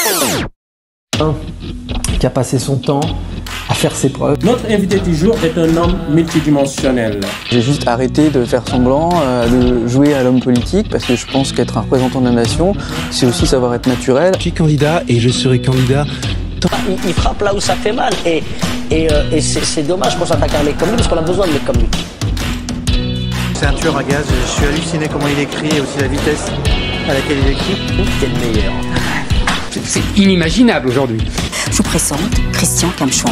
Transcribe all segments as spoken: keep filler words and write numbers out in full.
Un qui a passé son temps à faire ses preuves. Notre invité du jour est un homme multidimensionnel. J'ai juste arrêté de faire semblant, euh, de jouer à l'homme politique, parce que je pense qu'être un représentant de la nation, c'est aussi savoir être naturel. Je suis candidat et je serai candidat. Il, il frappe là où ça fait mal et, et, euh, et c'est dommage qu'on s'attaque à un mec comme lui parce qu'on a besoin de mecs comme lui. C'est un tueur à gaz, je suis halluciné comment il écrit et aussi la vitesse à laquelle il écrit. T'es le meilleur. C'est inimaginable aujourd'hui. Je vous présente Christian Kamchouan.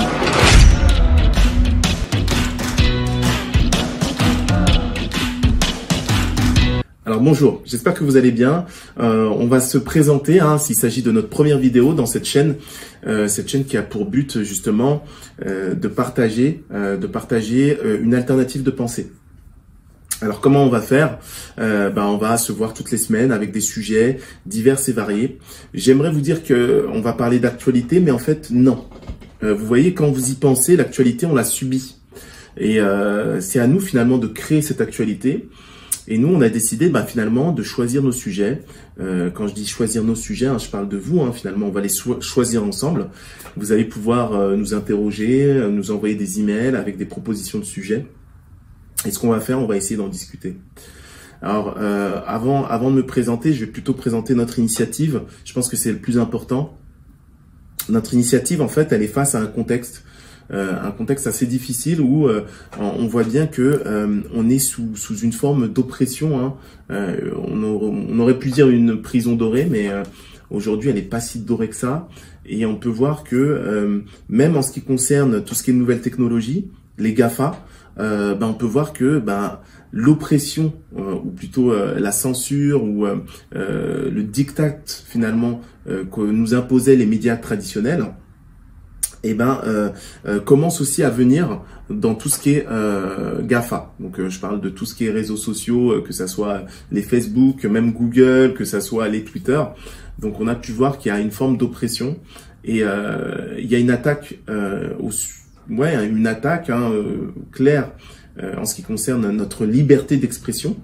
Alors bonjour, j'espère que vous allez bien. Euh, on va se présenter, hein, s'il s'agit de notre première vidéo dans cette chaîne, euh, cette chaîne qui a pour but justement euh, de partager, euh, de partager euh, une alternative de pensée. Alors comment on va faire? euh, ben, On va se voir toutes les semaines avec des sujets divers et variés. J'aimerais vous dire que on va parler d'actualité, mais en fait non. Euh, vous voyez, quand vous y pensez, l'actualité on la subit. Et euh, c'est à nous finalement de créer cette actualité. Et nous, on a décidé bah, finalement de choisir nos sujets. Euh, quand je dis choisir nos sujets, hein, je parle de vous. Hein, finalement, on va les choisir ensemble. Vous allez pouvoir euh, nous interroger, euh, nous envoyer des emails avec des propositions de sujets. Et ce qu'on va faire, on va essayer d'en discuter. Alors, euh, avant, avant de me présenter, je vais plutôt présenter notre initiative. Je pense que c'est le plus important. Notre initiative, en fait, elle est face à un contexte. Euh, un contexte assez difficile où euh, on voit bien que euh, on est sous, sous une forme d'oppression. Hein. Euh, on, on aurait pu dire une prison dorée, mais euh, aujourd'hui elle n'est pas si dorée que ça. Et on peut voir que euh, même en ce qui concerne tout ce qui est nouvelles technologies, les GAFA, euh, ben, on peut voir que ben, l'oppression, euh, ou plutôt euh, la censure ou euh, euh, le diktat finalement euh, que nous imposaient les médias traditionnels, et eh ben euh, euh, commence aussi à venir dans tout ce qui est euh, GAFA. Donc euh, je parle de tout ce qui est réseaux sociaux, euh, que ça soit les Facebook, même Google, que ça soit les Twitter. Donc on a pu voir qu'il y a une forme d'oppression et euh, il y a une attaque, euh, au, ouais, une attaque hein, euh, claire euh, en ce qui concerne notre liberté d'expression.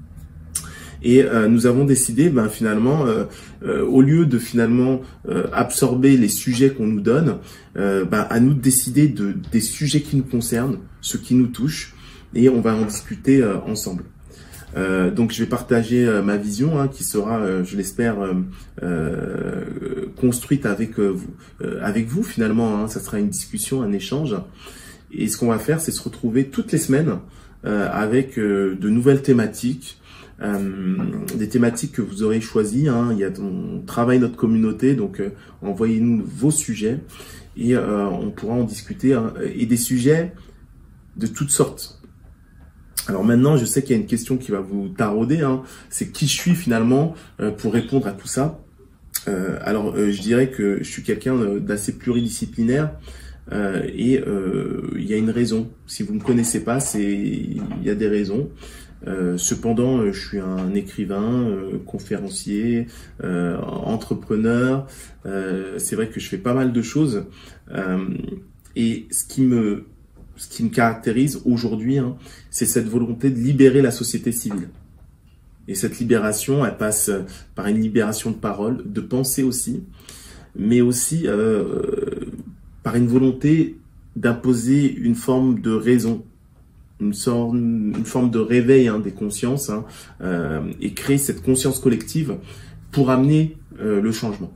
Et euh, nous avons décidé, ben, finalement, euh, euh, au lieu de finalement euh, absorber les sujets qu'on nous donne, euh, ben, à nous de décider de, des sujets qui nous concernent, ceux qui nous touchent, et on va en discuter euh, ensemble. Euh, donc je vais partager euh, ma vision, hein, qui sera, euh, je l'espère, euh, euh, construite avec euh, vous, euh, avec vous finalement. Hein, ça sera une discussion, un échange. Et ce qu'on va faire, c'est se retrouver toutes les semaines euh, avec euh, de nouvelles thématiques. Euh, des thématiques que vous aurez choisies, hein. Il y a, on travaille notre communauté, donc euh, envoyez-nous vos sujets et euh, on pourra en discuter, hein, et des sujets de toutes sortes. Alors maintenant, je sais qu'il y a une question qui va vous tarauder, hein, c'est qui je suis finalement euh, pour répondre à tout ça. Euh, alors euh, je dirais que je suis quelqu'un d'assez pluridisciplinaire. Euh, et euh, il y a une raison. Si vous ne me connaissez pas, c'est il y a des raisons. Euh, cependant, euh, je suis un écrivain, euh, conférencier, euh, entrepreneur. Euh, c'est vrai que je fais pas mal de choses. Euh, et ce qui me, ce qui me caractérise aujourd'hui, hein, c'est cette volonté de libérer la société civile. Et cette libération, elle passe par une libération de parole, de pensée aussi, mais aussi euh, par une volonté d'imposer une forme de raison. Une, sorte, une forme de réveil hein, des consciences, hein, euh, et créer cette conscience collective pour amener euh, le changement.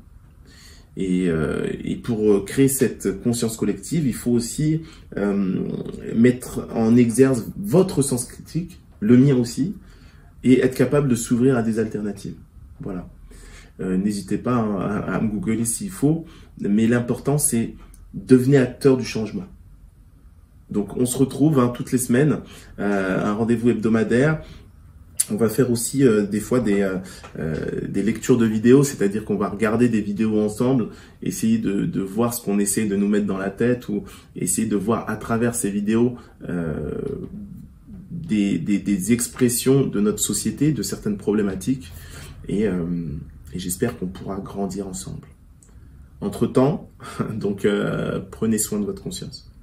Et, euh, et pour créer cette conscience collective, il faut aussi euh, mettre en exergue votre sens critique, le mien aussi, et être capable de s'ouvrir à des alternatives. Voilà. Euh, n'hésitez pas hein, à, à me googler s'il faut, mais l'important c'est devenir acteur du changement. Donc on se retrouve hein, toutes les semaines, euh, un rendez-vous hebdomadaire. On va faire aussi euh, des fois des, euh, euh, des lectures de vidéos, c'est-à-dire qu'on va regarder des vidéos ensemble, essayer de, de voir ce qu'on essaie de nous mettre dans la tête ou essayer de voir à travers ces vidéos euh, des, des, des expressions de notre société, de certaines problématiques. Et, euh, et j'espère qu'on pourra grandir ensemble. Entre-temps, donc euh, prenez soin de votre conscience.